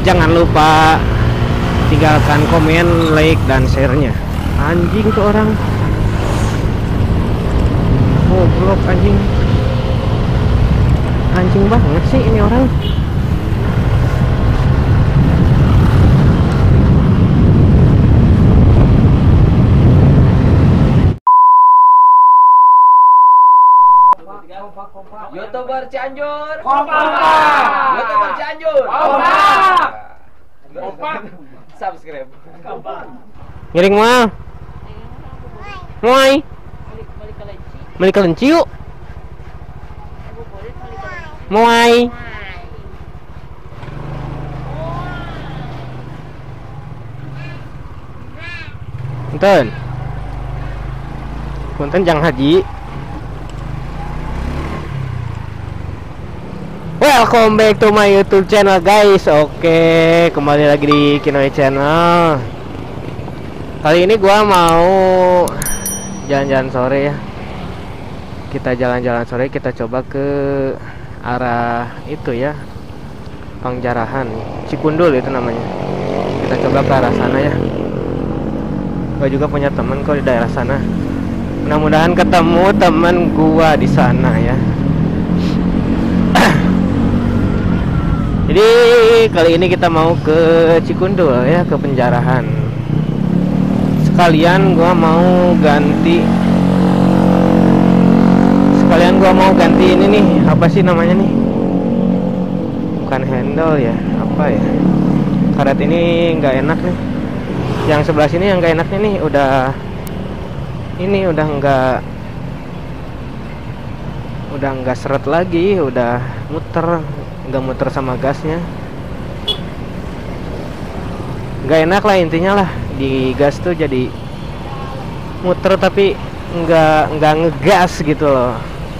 jangan lupa tinggalkan komen, like, dan share-nya. Anjing tuh orang. Goblok anjing. Anjing banget sih ini orang. YouTuber Cianjur. Kompak. YouTuber Cianjur. Kompak. Subscribe. Ngiring mal. Moai. Balik ke Lenci yuk. Moai. Punten. Punten Jang Haji. Welcome back to my YouTube channel guys. Oke, kembali lagi di Kinoy Channel. Kali ini gua mau jalan-jalan sore ya. Kita jalan-jalan sore, kita coba ke arah itu ya, Pangjarahan, Cikundul itu namanya. Kita coba ke arah sana ya. Gua juga punya temen kok di daerah sana. Mudah-mudahan ketemu temen gua di sana ya. Jadi kali ini kita mau ke Cikundul ya, ke Penjarahan. Sekalian gua mau ganti ini nih, apa sih namanya nih? Bukan handle ya, apa ya? Karet ini nggak enak nih. Yang sebelah sini yang nggak enaknya nih, udah nggak seret lagi, udah nggak muter sama gasnya. Nggak enak lah intinya lah, di gas tuh jadi muter tapi nggak ngegas gitu loh.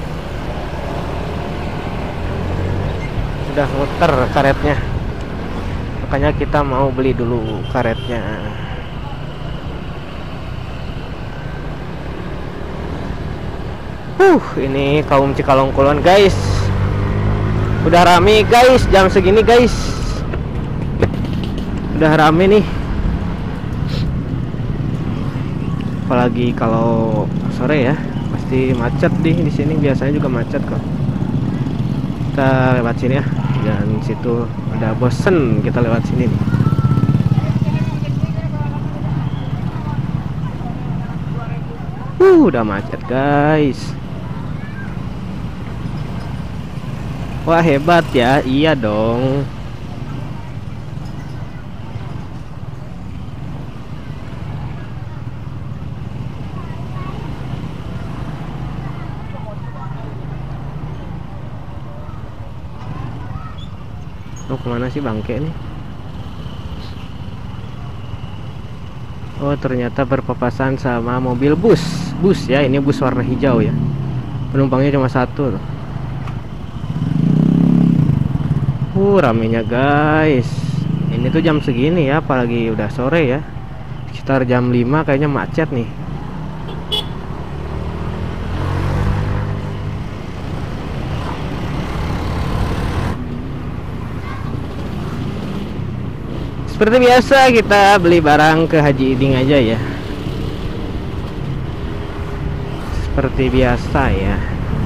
Udah muter karetnya, makanya kita mau beli dulu karetnya. Ini kaum Cikalong Kulon guys, udah rame guys jam segini guys, udah rame nih. Apalagi kalau sore ya, pasti macet di sini. Biasanya juga macet kok. Kita lewat sini ya, dan situ udah bosen kita lewat sini nih. Udah macet guys. Wah hebat ya, iya dong. Oh kemana sih bangke nih? Oh ternyata berpapasan sama mobil bus ya. Ini bus warna hijau ya, penumpangnya cuma satu tuh. Ramenya guys. Ini tuh jam segini ya, apalagi udah sore ya, sekitar jam 5 kayaknya macet nih. Seperti biasa kita beli barang ke Haji Iding aja ya. Seperti biasa ya.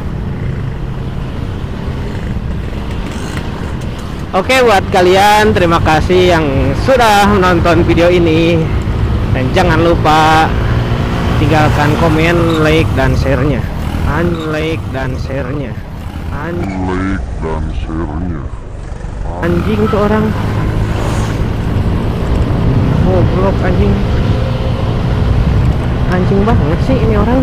Oke, buat kalian terima kasih yang sudah menonton video ini. Dan jangan lupa tinggalkan komen, like, dan share-nya. Anjing tuh orang. Goblok anjing. Anjing banget sih ini orang.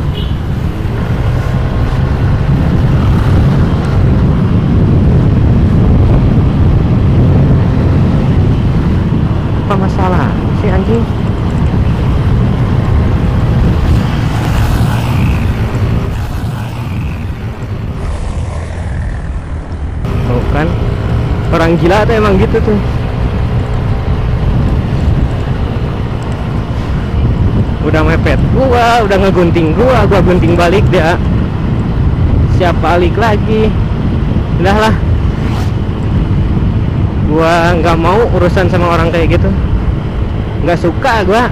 Apa masalah si anjing? Tuh kan, orang gila tuh emang gitu tuh. Udah mepet gua, udah ngegunting gua gunting balik dia. Siap balik lagi. Udahlah. Gua nggak mau urusan sama orang kayak gitu, nggak suka gua.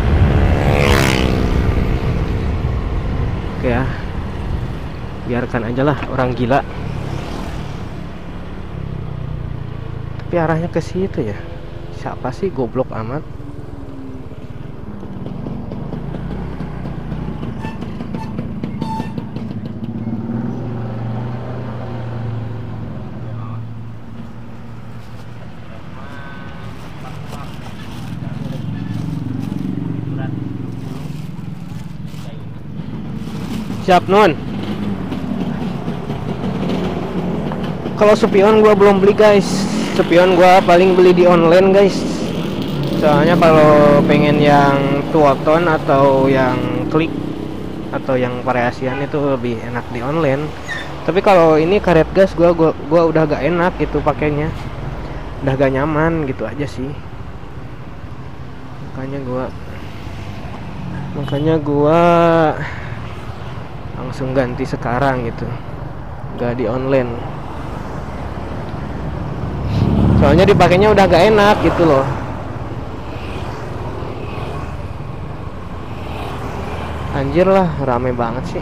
Oke ya, biarkan aja lah orang gila. Tapi arahnya ke situ ya. Siapa sih goblok amat? Siap nun. Kalau spion gua belum beli guys. Spion gua paling beli di online guys. Soalnya kalau pengen yang duoton atau yang klik atau yang variasian itu lebih enak di online. Tapi kalau ini karet gas gua udah gak enak gitu pakainya. Udah gak nyaman gitu aja sih. Makanya gua langsung ganti sekarang gitu, nggak di online. Soalnya dipakainya udah gak enak gitu loh. Anjir lah, rame banget sih.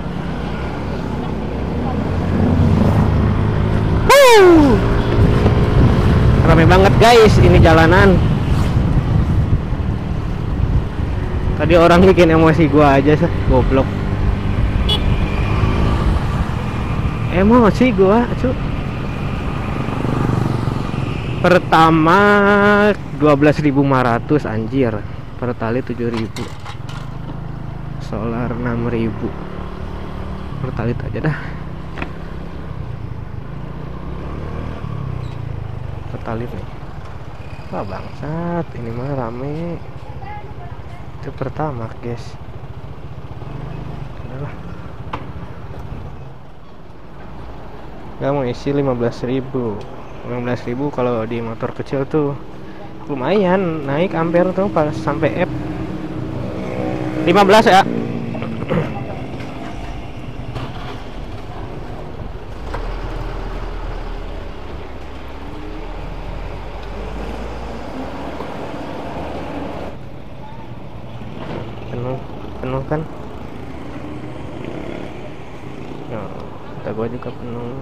Rame banget guys ini jalanan. Tadi orang bikin emosi gua aja sih, goblok. Emosi gua, cu. Pertama 12.500 anjir. Pertali 7.000. Solar 6.000. Pertalit aja dah. Pertalit nih. Wah bangsat, ini mah rame. Itu pertama, guys. Udahlah. Gak mau isi 15.000 kalau di motor kecil tuh lumayan naik ampere tuh pas sampai F 15 ya. penuh kan. Nah, kata gua juga penuh.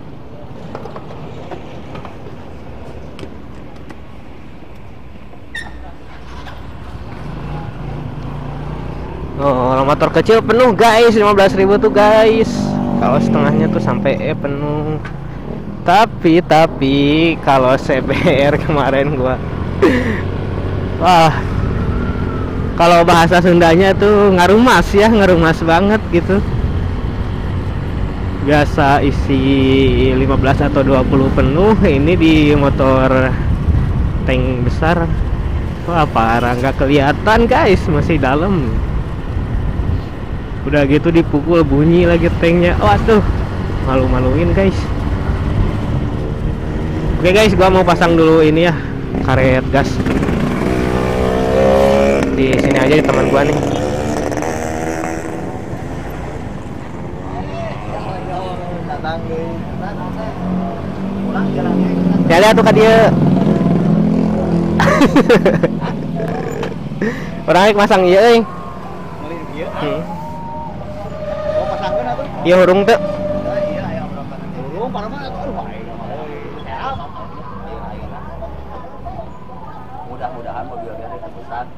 Oh, motor kecil penuh guys, 15.000 tuh guys. Kalau setengahnya tuh sampai penuh. Tapi kalau CBR kemarin gua wah, kalau bahasa Sundanya tuh ngarumas ya, ngarumas banget gitu. Biasa isi 15 atau 20 penuh, ini di motor tank besar. Wah parah, nggak kelihatan guys, masih dalam. Udah gitu dipukul bunyi lagi tanknya. Waduh, malu-maluin guys. Oke guys, gua mau pasang dulu ini ya, karet gas. Di sini aja di teman gua nih. Ya lihat tuh kan dia. Orang masang ieu euy. Iya hurung tuh. Mudah-mudahan mobilnya ditebusan.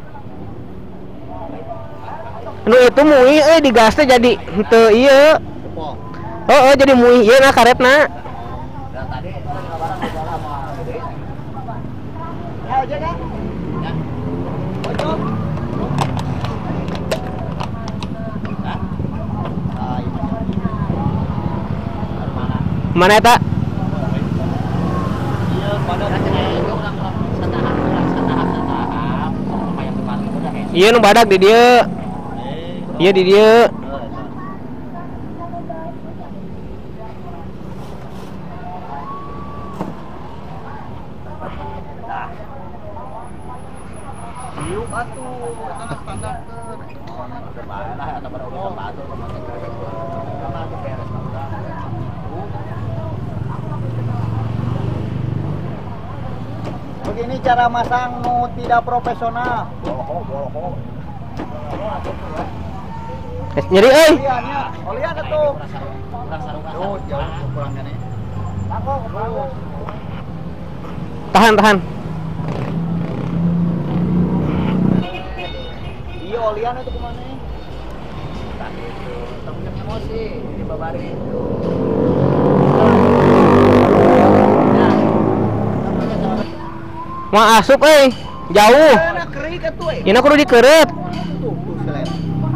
Nu itu mui digasnya jadi henteu ieu. Oh, jadi mui ieu na karetna. Dan tadi kabaran di dalam mah gede. Ya aja dah. Ya. Pojok. Mana eta? Iya, pada itu urang satahap. Kayak kemarin udah kayak. Iya nu badak di dieu. Iya di dieu. Yuk atuh, eta standar teh. Oh, bae lah eta baru udah batu teman teh. Karena itu beres udah. Begini cara masang nu tidak profesional. Nyeri euy. Oliannya, olian tuh. Tuh, jauh kurang kan ini. Tahan. Iya, olian itu kemana? Tak itu, temen emosi, di babari itu. Mau asup euy. Jauh. Nah, kering kan tuh. Ini kudu dikeureut. Tuh, selesai.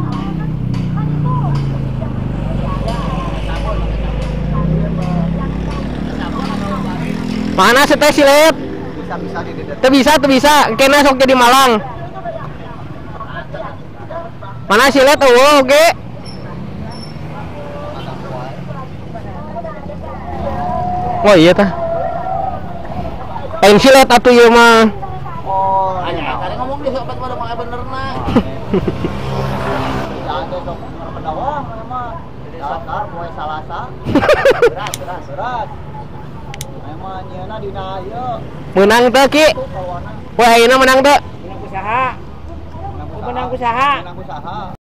Mana si teh silet? Bisa di dedet. Teu bisa. Kena sok jadi malang. Mana silet eueuh oge? Oh iya tah. Lain silet atuh ieu mah. Oh, Hanya tadi ngomong dia sobat pada pakai bener nah. jangan sok menawang emang. Dasar poe Salasa. Beras. Emang nyeuna dina ieu. Menang teh Ki. Tuh kawana. Wah ayeuna menang teh. Menang usaha. Menang usaha.